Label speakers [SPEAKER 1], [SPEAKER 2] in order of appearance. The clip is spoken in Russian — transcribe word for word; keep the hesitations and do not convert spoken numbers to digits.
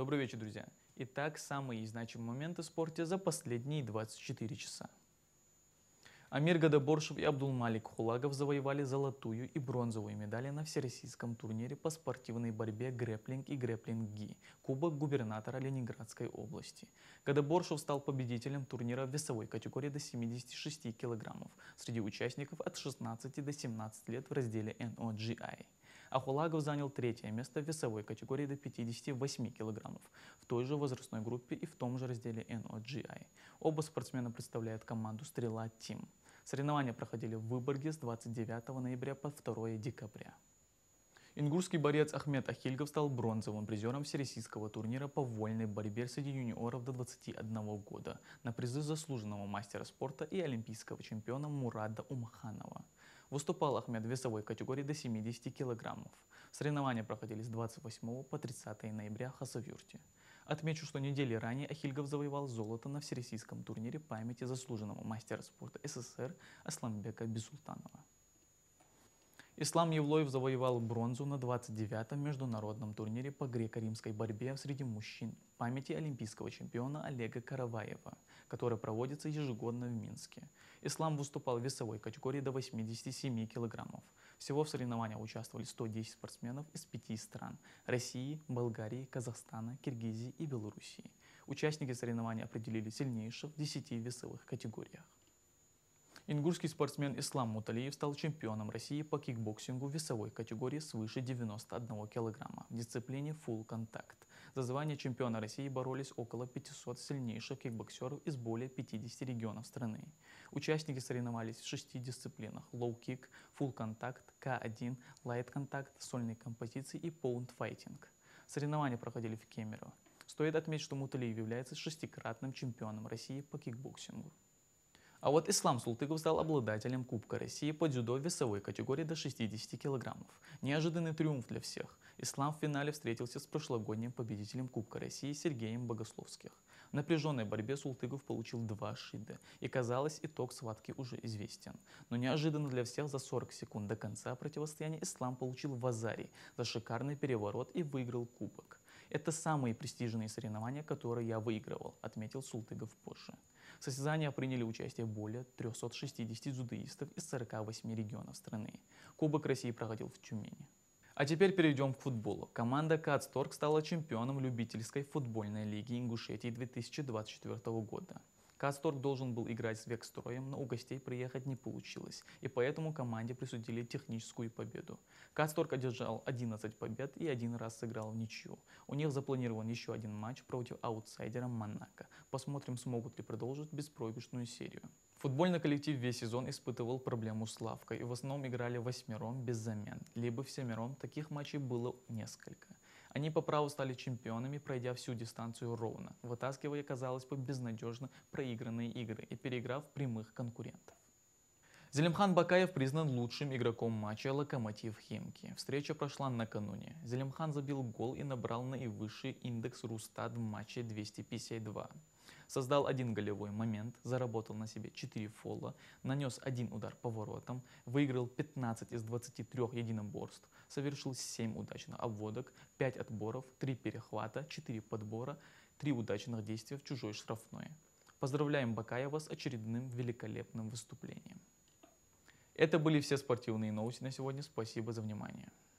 [SPEAKER 1] Добрый вечер, друзья! Итак, самые значимые моменты в спорте за последние двадцать четыре часа. Амир Гадаборшев и Абдулмалик Хулагов завоевали золотую и бронзовую медали на всероссийском турнире по спортивной борьбе грэпплинг и грэпплинг-ги, Кубок губернатора Ленинградской области. Гадаборшев стал победителем турнира в весовой категории до семидесяти шести килограммов среди участников от шестнадцати до семнадцати лет в разделе эн о джи ай. А Хулагов занял третье место в весовой категории до пятидесяти восьми килограммов в той же возрастной группе и в том же разделе эн о джи ай. Оба спортсмена представляют команду «Стрела Тим». Соревнования проходили в Выборге с двадцать девятого ноября по второе декабря. Ингушский борец Ахмед Ахильгов стал бронзовым призером всероссийского турнира по вольной борьбе среди юниоров до двадцати одного года на призы заслуженного мастера спорта и олимпийского чемпиона Мурада Умаханова. Выступал Ахмед в весовой категории до семидесяти килограммов. Соревнования проходили с двадцать восьмого по тридцатое ноября в Хасавюрте. Отмечу, что недели ранее Ахильгов завоевал золото на всероссийском турнире памяти заслуженного мастера спорта эс эс эс эр Асламбека Бисултанова. Ислам Евлоев завоевал бронзу на двадцать девятом международном турнире по греко-римской борьбе среди мужчин памяти олимпийского чемпиона Олега Караваева, который проводится ежегодно в Минске. Ислам выступал в весовой категории до восьмидесяти семи килограммов. Всего в соревнованиях участвовали сто десять спортсменов из пяти стран – России, Болгарии, Казахстана, Киргизии и Белоруссии. Участники соревнований определили сильнейших в десяти весовых категориях. Ингушский спортсмен Ислам Муталиев стал чемпионом России по кикбоксингу в весовой категории свыше девяноста одного килограмма в дисциплине Full Contact. За звание чемпиона России боролись около пятисот сильнейших кикбоксеров из более пятидесяти регионов страны. Участники соревновались в шести дисциплинах – Low Kick, Full Contact, ка один, Light Contact, сольные композиции и Pound Fighting. Соревнования проходили в Кемерово. Стоит отметить, что Муталиев является шестикратным чемпионом России по кикбоксингу. А вот Ислам Султыков стал обладателем Кубка России по дзюдо в весовой категории до шестидесяти килограммов. Неожиданный триумф для всех. Ислам в финале встретился с прошлогодним победителем Кубка России Сергеем Богословских. В напряженной борьбе Султыков получил два шида, и казалось, итог схватки уже известен. Но неожиданно для всех за сорок секунд до конца противостояния Ислам получил вазари за шикарный переворот и выиграл кубок. Это самые престижные соревнования, которые я выигрывал, отметил Султыков позже. В состязании приняли участие более трёхсот шестидесяти дзюдоистов из сорока восьми регионов страны. Кубок России проходил в Тюмени. А теперь перейдем к футболу. Команда Кацторг стала чемпионом любительской футбольной лиги Ингушетии две тысячи двадцать четвёртого года. Кацторг должен был играть с Векстроем, но у гостей приехать не получилось, и поэтому команде присудили техническую победу. Кацторг одержал одиннадцать побед и один раз сыграл в ничью. У них запланирован еще один матч против аутсайдера Монако. Посмотрим, смогут ли продолжить беспроигрышную серию. Футбольный коллектив весь сезон испытывал проблему с лавкой и в основном играли восьмером без замен, либо всемиром. Таких матчей было несколько. Они по праву стали чемпионами, пройдя всю дистанцию ровно, вытаскивая, казалось бы, безнадежно проигранные игры и переиграв прямых конкурентов. Зелимхан Бакаев признан лучшим игроком матча «Локомотив Химки». Встреча прошла накануне. Зелимхан забил гол и набрал наивысший индекс Рустат в матче двести пятьдесят два. Создал один голевой момент, заработал на себе четыре фола, нанес один удар по воротам, выиграл пятнадцать из двадцати трёх единоборств, совершил семь удачных обводок, пять отборов, три перехвата, четыре подбора, три удачных действия в чужой штрафной. Поздравляем Бакаева с очередным великолепным выступлением. Это были все спортивные новости на сегодня. Спасибо за внимание.